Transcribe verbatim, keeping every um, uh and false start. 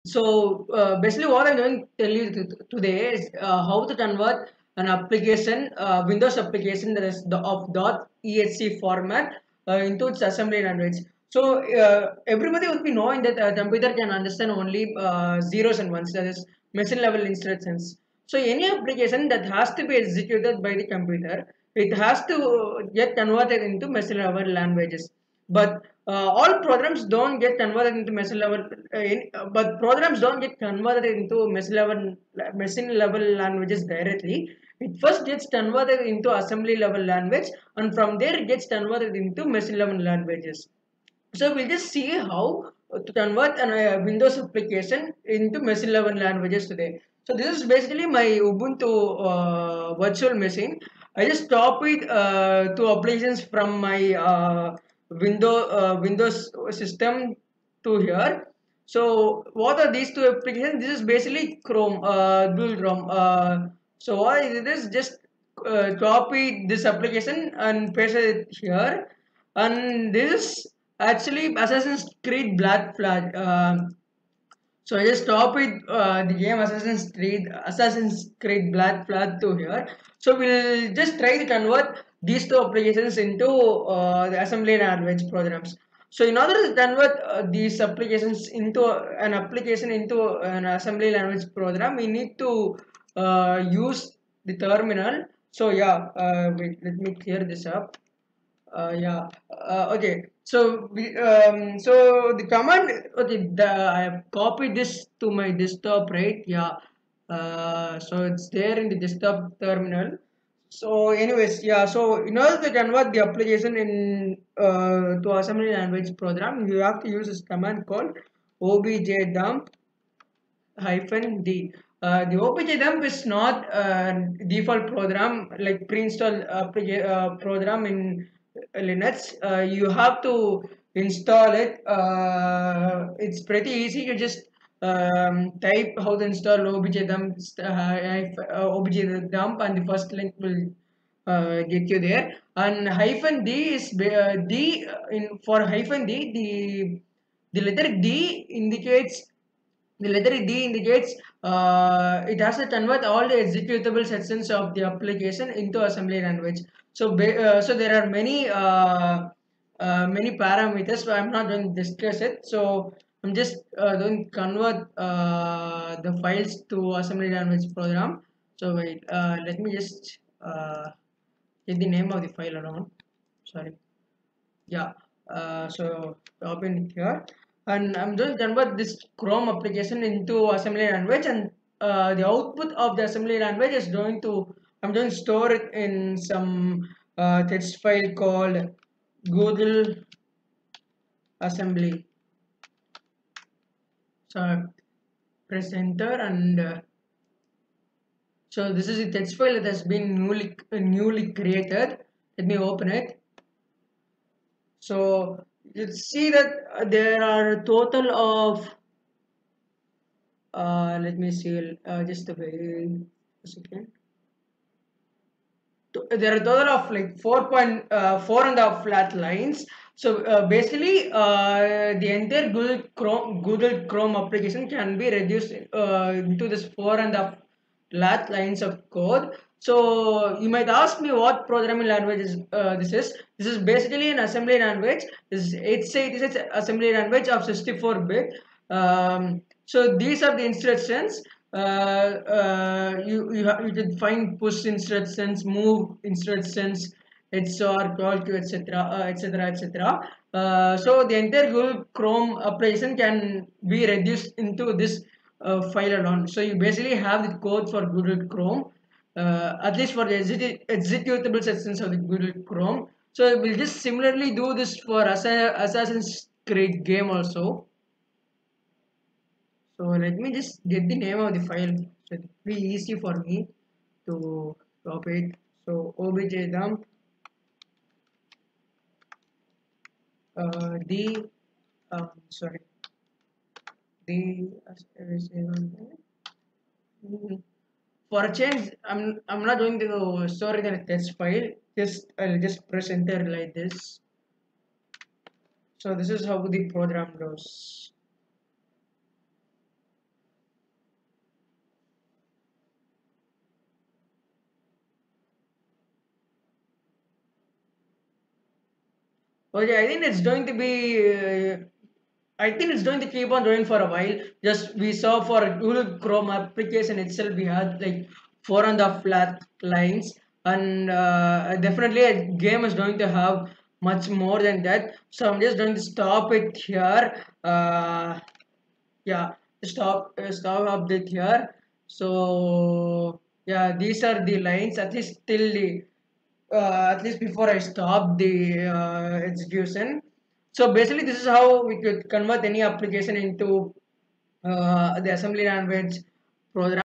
So uh, basically, what I'm going to tell you t- today is uh, how to convert an application, uh, Windows application that is the, of .exe format uh, into its assembly language. So uh, everybody would be knowing that a computer can understand only uh, zeros and ones, that is machine level instructions. So any application that has to be executed by the computer, it has to get converted into machine level languages. But uh, all programs don't get converted into machine level, uh, in, uh, but programs don't get converted into machine level machine level languages directly. It first gets converted into assembly level language, and from there it gets converted into machine level languages. So we'll just see how to convert a uh, Windows application into machine level languages today. So this is basically my Ubuntu uh, virtual machine. I just copied uh, two applications from my uh, window uh, Windows system to here. So what are these two applications? This is basically Chrome, uh, Google Chrome. Uh, so what I did is just uh, copy this application and paste it here, and this is actually Assassin's Creed Black Flag. Um, so I just copied uh, the game Assassin's Creed Assassin's Creed Black Flag to here. So we'll just try to convert these two applications into uh, the assembly language programs. So in order to convert uh, these applications into an application into an assembly language program, we need to uh, use the terminal. So yeah, uh, wait, let me clear this up. Uh, yeah. Uh, okay. So we um so the command, okay, the I have copied this to my desktop, right? Yeah. Uh, so it's there in the desktop terminal. So anyways, yeah. So in order to convert the application in uh, to assembly language program, you have to use this command called objdump hyphen d. Uh, the objdump is not a default program like pre-installed applica- uh, program in Linux. Uh, you have to install it. Uh, it's pretty easy. You just um, type how to install objdump, uh, uh, objdump, and the first link will uh, get you there. And hyphen d is uh, d uh, in for hyphen d, the the letter d indicates the letter D indicates uh, it has to convert all the executable sections of the application into assembly language. So, uh, so there are many uh, uh, many parameters. So I'm not going to discuss it. So I'm just uh, going to convert uh, the files to assembly language program. So wait, uh, let me just uh, get the name of the file around. Sorry. Yeah. Uh, so open it here, and I'm going to convert this Chrome application into assembly language, and uh, the output of the assembly language is going to I'm going to store it in some uh, text file called Google assembly. So press enter, and uh, so this is the text file that has been newly uh, newly created. Let me open it. So you see that uh, there are a total of uh, let me see, uh, just a, wait a second. To- There are a total of like four point uh, four and a half flat lines. So uh, basically, uh, the entire Google Chrome Google Chrome application can be reduced uh, into this four and a half flat lines of code. So you might ask me what programming language is uh, this is. This is basically an assembly language. This is x eighty-six assembly language of sixty-four bit. Um, so these are the instructions. Uh, uh, you you, have, you can find push instructions, move instructions, X O R, call to, et cetera, uh, et cetera, et cetera. Uh, so the entire Google Chrome application can be reduced into this uh, file alone. So you basically have the code for Google Chrome, uh, at least for the execu- executable sections of the Google Chrome. So we'll just similarly do this for Assa- Assassin's Creed game also. So let me just get the name of the file. So it'll be easy for me to copy it. So objdump uh, the um, sorry the for a change, I'm I'm not going to store it in a text file. Just I'll just press enter like this. So this is how the program goes. Okay, I think it's going to be. Uh, I think it's going to keep on running for a while. Just we saw for Google Chrome application itself, we had like four and a half flat lines, and uh, definitely a game is going to have much more than that. So I'm just going to stop it here. Uh, yeah, stop uh, stop update here. So yeah, these are the lines at least till the uh, at least before I stop the uh, execution. So basically, this is how we could convert any application into uh, the assembly language program.